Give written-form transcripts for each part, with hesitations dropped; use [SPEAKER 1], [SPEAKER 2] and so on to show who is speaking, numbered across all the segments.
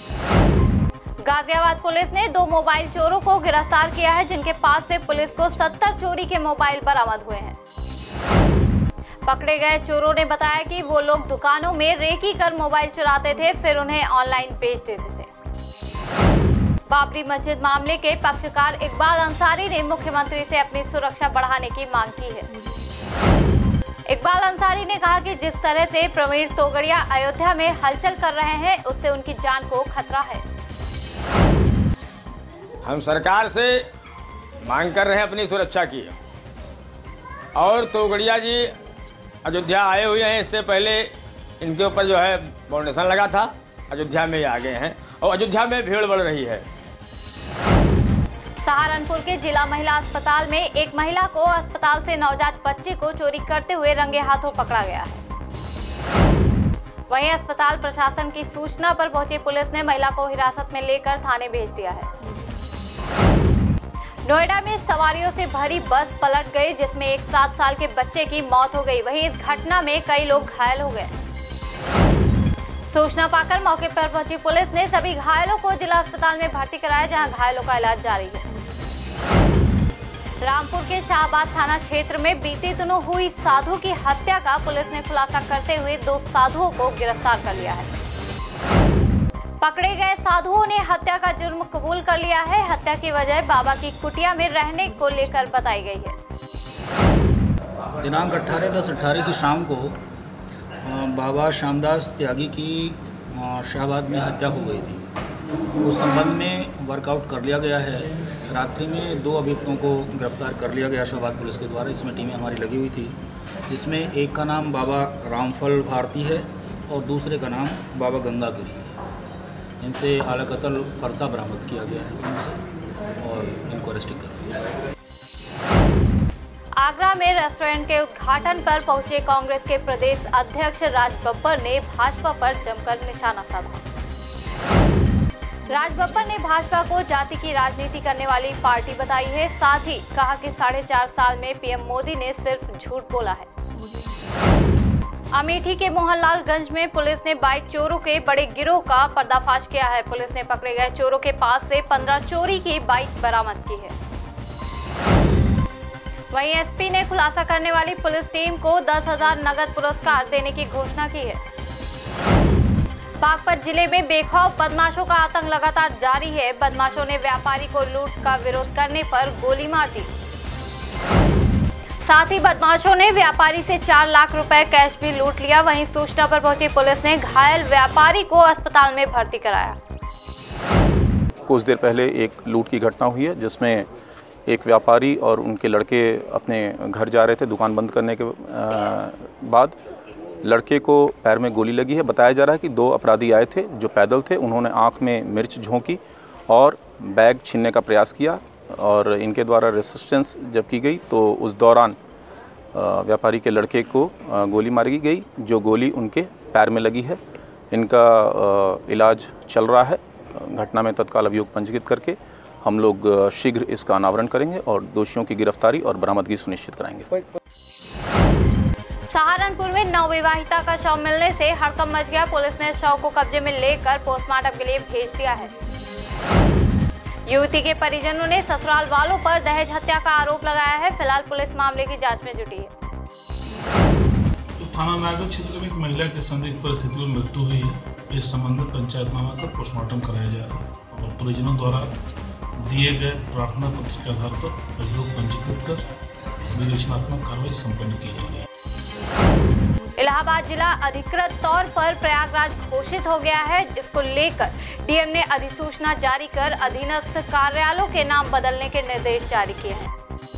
[SPEAKER 1] Ghaziabad police ने 2 mobile चोरों को गिरफ्तार किया है, जिनके पास से पुलिस को 70 चोरी के मोबाइल बरामद हुए हैं। पकड़े गए चोरों ने बताया कि वो लोग दुकानों में रेकी कर मोबाइल चुराते थे, फिर उन्हें ऑनलाइन बेच देते थे। बाबरी मस्जिद मामले के पक्षकार इकबाल अंसारी ने मुख्यमंत्री से अपनी सुरक्षा बढ़ाने की मांग की है। इकबाल अंसारी ने कहा कि जिस तरह से प्रवीण तोगड़िया अयोध्या में हलचल कर रहे हैं, उससे उनकी जान को खतरा है।
[SPEAKER 2] हम सरकार से मांग कर रहे हैं अपनी सुरक्षा की, और तोगड़िया जी अयोध्या आए हुए हैं। इससे पहले इनके ऊपर जो है फाउंडेशन लगा था, अयोध्या में ही आ गए हैं और अयोध्या में भीड़ बढ़ रही है।
[SPEAKER 1] सहारनपुर के जिला महिला अस्पताल में एक महिला को अस्पताल से नवजात बच्चे को चोरी करते हुए रंगे हाथों पकड़ा गया है। वहीं अस्पताल प्रशासन की सूचना पर पहुंची पुलिस ने महिला को हिरासत में लेकर थाने भेज दिया है। नोएडा में सवारियों से भरी बस पलट गई, जिसमें एक 7 साल के बच्चे की मौत हो गई। वहीं इस घटना में कई लोग घायल हो गए। सूचना पाकर मौके पर पहुंची पुलिस ने सभी घायलों को जिला अस्पताल में भर्ती कराया, जहां घायलों का इलाज जारी है। रामपुर के शाहबाद थाना क्षेत्र में बीती दिनों हुई साधु की हत्या का पुलिस ने खुलासा करते हुए 2 साधुओं को गिरफ्तार कर लिया है। पकड़े गए साधुओं ने हत्या का जुर्म कबूल कर लिया है। हत्या की वजह बाबा की कुटिया में रहने को लेकर बताई गई है।
[SPEAKER 3] दिनांक 18/10/18 की शाम को बाबा श्यामदास त्यागी की शाहबाद में हत्या हो गई थी। उस संबंध में वर्कआउट कर लिया गया है। रात्रि में 2 अभियुक्तों को गिरफ्तार कर लिया गया शाहबाद पुलिस के द्वारा। इसमें टीमें हमारी लगी हुई थी, जिसमें एक का नाम बाबा रामफल भारती है और दूसरे का नाम बाबा गंगागिरी है। इनसे आला कत्ल फरसा बरामद किया गया है इनसे और इनको अरेस्ट कर लिया है।
[SPEAKER 1] आगरा में रेस्टोरेंट के उद्घाटन पर पहुंचे कांग्रेस के प्रदेश अध्यक्ष राज बब्बर ने भाजपा पर जमकर निशाना साधा। राज बब्बर ने भाजपा को जाति की राजनीति करने वाली पार्टी बताई है। साथ ही कहा कि 4.5 साल में पीएम मोदी ने सिर्फ झूठ बोला है। अमेठी के मोहनलालगंज में पुलिस ने बाइक चोरों के बड़े गिरोह का पर्दाफाश किया है। पुलिस ने पकड़े गए चोरों के पास से 15 चोरी की बाइक बरामद की है। वहीं एसपी ने खुलासा करने वाली पुलिस टीम को 10,000 नगद पुरस्कार देने की घोषणा की है। बागपत जिले में बेखौफ बदमाशों का आतंक लगातार जारी है। बदमाशों ने व्यापारी को लूट का विरोध करने पर गोली मार दी। साथ ही बदमाशों ने व्यापारी से 4 लाख रुपए कैश भी लूट लिया। वहीं सूचना पर पहुंची पुलिस ने घायल व्यापारी को अस्पताल में भर्ती कराया।
[SPEAKER 4] कुछ देर पहले एक लूट की घटना हुई है, जिसमें एक व्यापारी और उनके लड़के अपने घर जा रहे थे। दुकान बंद करने के बाद लड़के को पैर में गोली लगी है। बताया जा रहा है कि 2 अपराधी आए थे जो पैदल थे। उन्होंने आंख में मिर्च झोंकी और बैग छीनने का प्रयास किया, और इनके द्वारा रेसिस्टेंस जब की गई तो उस दौरान व्यापारी के लड़के को गोली मारी गई, जो गोली उनके पैर में लगी है। इनका इलाज चल रहा है। घटना में तत्काल अभियोग पंजीकृत करके हम लोग शीघ्र इसका अनावरण करेंगे और दोषियों की गिरफ्तारी और बरामदगी सुनिश्चित कराएंगे।
[SPEAKER 1] सहारनपुर में नवविवाहिता का शव मिलने से हड़कंप मच गया। पुलिस ने शव को कब्जे में लेकर पोस्टमार्टम के लिए भेज दिया है। युवती के परिजनों ने ससुराल वालों पर दहेज हत्या का आरोप लगाया है। फिलहाल पुलिस मामले की जांच में जुटी है।
[SPEAKER 5] थाना नागर क्षेत्र में एक महिला की संदिग्ध परिस्थिति में मृत्यु हुई है। इस संबंध में पंचायतनामा कर पोस्टमार्टम कराया जा रहा है और परिजनों द्वारा दिए गए प्रार्थना पत्र के आधार पर अभियोग पंजीकृत कर विवेचनात्मक कार्रवाई संपन्न की जाएगी।
[SPEAKER 1] इलाहाबाद जिला अधिकृत तौर पर प्रयागराज घोषित हो गया है। इसको लेकर डीएम ने अधिसूचना जारी कर अधीनस्थ कार्यालयों के नाम बदलने के निर्देश जारी किए हैं।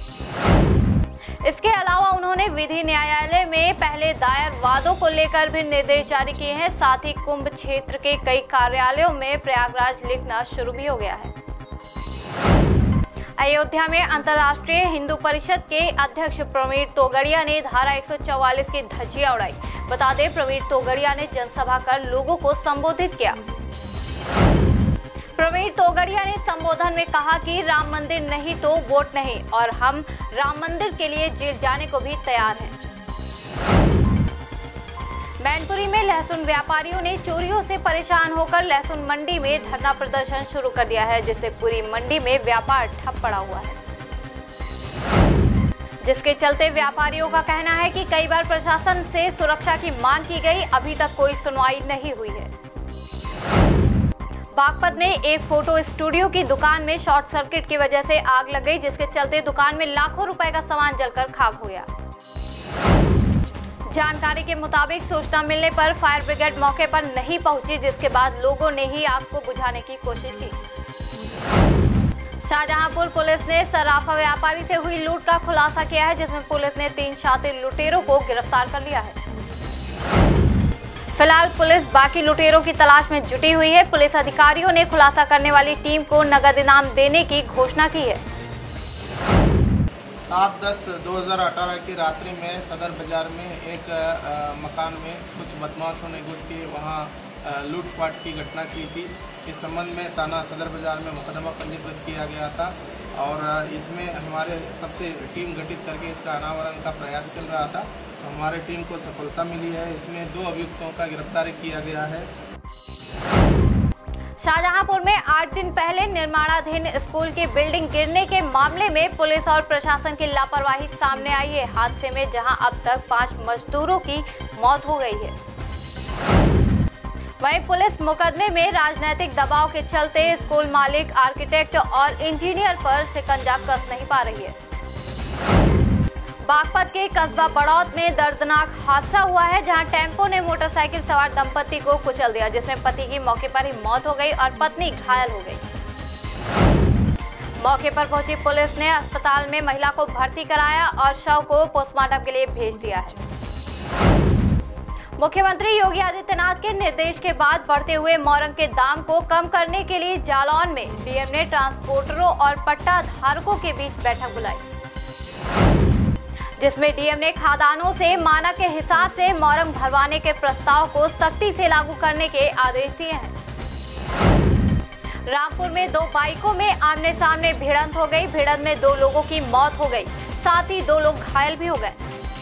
[SPEAKER 1] इसके अलावा उन्होंने विधि न्यायालय में पहले दायर वादों को लेकर भी निर्देश जारी किए हैं। साथ ही कुंभ क्षेत्र के कई कार्यालयों में प्रयागराज लिखना शुरू भी हो गया है। अयोध्या में अंतर्राष्ट्रीय हिंदू परिषद के अध्यक्ष प्रवीण तोगड़िया ने धारा 144 की धज्जियां उड़ाई। बता दें, प्रवीण तोगड़िया ने जनसभा कर लोगों को संबोधित किया। प्रवीण तोगड़िया ने संबोधन में कहा कि राम मंदिर नहीं तो वोट नहीं, और हम राम मंदिर के लिए जेल जाने को भी तैयार हैं। मैनपुरी में लहसुन व्यापारियों ने चोरियों से परेशान होकर लहसुन मंडी में धरना प्रदर्शन शुरू कर दिया है, जिससे पूरी मंडी में व्यापार ठप पड़ा हुआ है, जिसके चलते व्यापारियों का कहना है कि कई बार प्रशासन से सुरक्षा की मांग की गई, अभी तक कोई सुनवाई नहीं हुई है। बागपत में एक फोटो स्टूडियो की दुकान में शॉर्ट सर्किट की वजह से आग लग गई, जिसके चलते दुकान में लाखों रुपए का सामान जलकर खाक हो गया। जानकारी के मुताबिक सूचना मिलने पर फायर ब्रिगेड मौके पर नहीं पहुंची, जिसके बाद लोगों ने ही आग को बुझाने की कोशिश की। शाहजहांपुर पुलिस ने सराफा व्यापारी से हुई लूट का खुलासा किया है, जिसमें पुलिस ने 3 शातिर लुटेरों को गिरफ्तार कर लिया है। फिलहाल पुलिस बाकी लुटेरों की तलाश में जुटी हुई है। पुलिस अधिकारियों ने खुलासा करने वाली टीम को नगद इनाम देने की घोषणा की है।
[SPEAKER 6] 7/10/2018 की रात्रि में सदर बाजार में एक मकान में कुछ बदमाशों ने घुस के वहाँ लूटपाट की घटना की थी। इस संबंध में थाना सदर बाजार में मुकदमा पंजीकृत किया गया था और इसमें हमारे तब से टीम गठित करके इसका अनावरण का प्रयास चल रहा था। हमारे टीम को सफलता मिली है। इसमें 2 अभियुक्तों का गिरफ्तारी किया गया है।
[SPEAKER 1] शाहजहांपुर में 8 दिन पहले निर्माणाधीन स्कूल की बिल्डिंग गिरने के मामले में पुलिस और प्रशासन की लापरवाही सामने आई है। हादसे में जहां अब तक 5 मजदूरों की मौत हो गई है, वहीं पुलिस मुकदमे में राजनीतिक दबाव के चलते स्कूल मालिक, आर्किटेक्ट और इंजीनियर पर शिकंजा कस नहीं पा रही है। बागपत के कस्बा बड़ौत में दर्दनाक हादसा हुआ है, जहां टेम्पो ने मोटरसाइकिल सवार दंपति को कुचल दिया, जिसमें पति की मौके पर ही मौत हो गई और पत्नी घायल हो गई। मौके पर पहुंची पुलिस ने अस्पताल में महिला को भर्ती कराया और शव को पोस्टमार्टम के लिए भेज दिया है। मुख्यमंत्री योगी आदित्यनाथ के निर्देश के बाद बढ़ते हुए मोरंग के दाम को कम करने के लिए जालौन में डीएम ने ट्रांसपोर्टरों और पट्टा धारकों के बीच बैठक बुलाई, जिसमें डीएम ने खादानों से मानक के हिसाब से मोरंग भरवाने के प्रस्ताव को सख्ती से लागू करने के आदेश दिए हैं। रामपुर में 2 बाइकों में आमने सामने भिड़ंत हो गई। भिड़ंत में 2 लोगों की मौत हो गई, साथ ही 2 लोग घायल भी हो गए।